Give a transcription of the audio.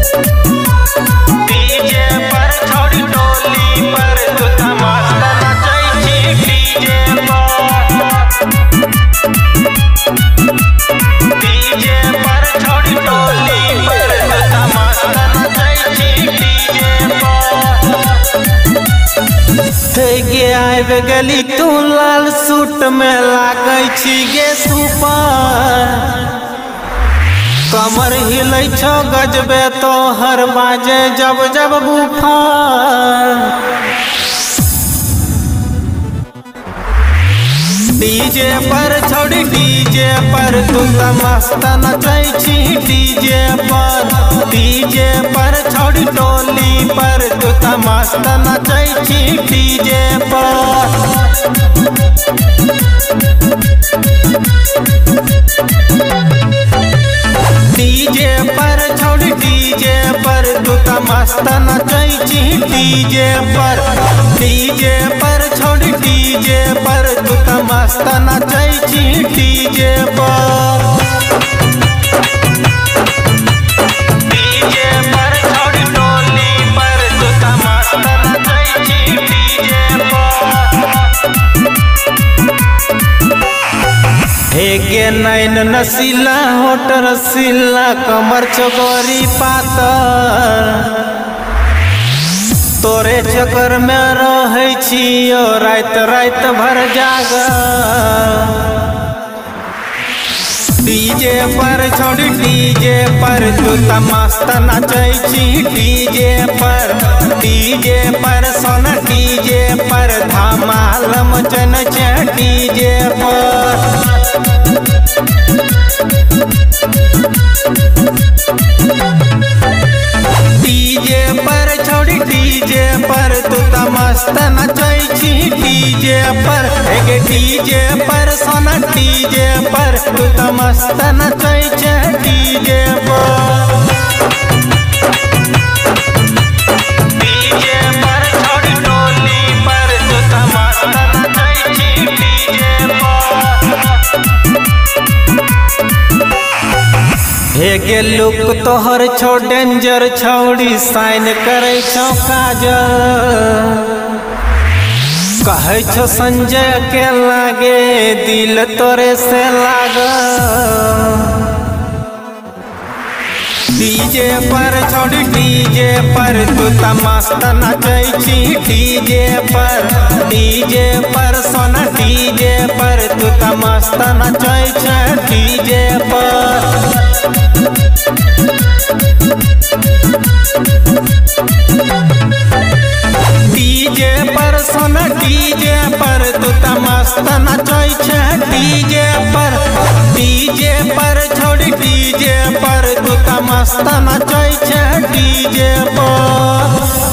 DJ पर छोड़ी टोली पर तू मस्त नचै छी डीजे पर। डीजे पर छोड़ी टोली पर तू मस्त नचै छी डीजे पर। गे आबि गेली तू लाल सूट में लागै छी गे सुपर। कमर हिलै छो गजबे तो हर बाजे जब जब बुफर। डीजे पर छोड़ी डीजे पर तू मस्त नचै छी डीजे पर। डीजे पर छोड़ी टोली पर तू मस्त नचै छी डीजे पर। डीजे पर छोड़ी डीजे पर तू मस्त नचै छी डीजे पर। डीजे पर छोड़ी डीजे पर तू मस्त नचै छी डीजे पर। डीजे पर छोड़ी टोली पर तू मस्त नचै छी डीजे पर। हे गे नैन नसीला होठ रसीला कमर चोगोरी पातर। तोरे चक्कर में रहै छियो रात रात भर जागल। डीजे पर छोड़ी डीजे पर तू मस्त नचै छी डीजे पर। डीजे पर सोना डीजे पर धमाल मचन छै डीजे पर। डीजे पर छोड़ी डीजे पर तू मस्त नचै छी डीजे पर। डीजे पर सोना डीजे पर तू मस्त नचै छै डीजे पर। डीजे पर छोड़ी टोली पर तू मस्त नचै छी डीजे पर। हे गे लुक तोहर छौ डेंजर छौड़ी साइन करै छौ काजल। कहै छो संजय के लागे दिल तोरे से लागल। डीजे पर छोड़ी डीजे पर तू मस्त नचै छी डीजे पर। डीजे पर सोना डीजे पर तू मस्त नचै छै डीजे पर। डीजे पर सोना डीजे पर तू मस्त नचै छै डीजे पर। डीजे पर छोड़ी डीजे पर तू मस्त नचै छै डीजे पर।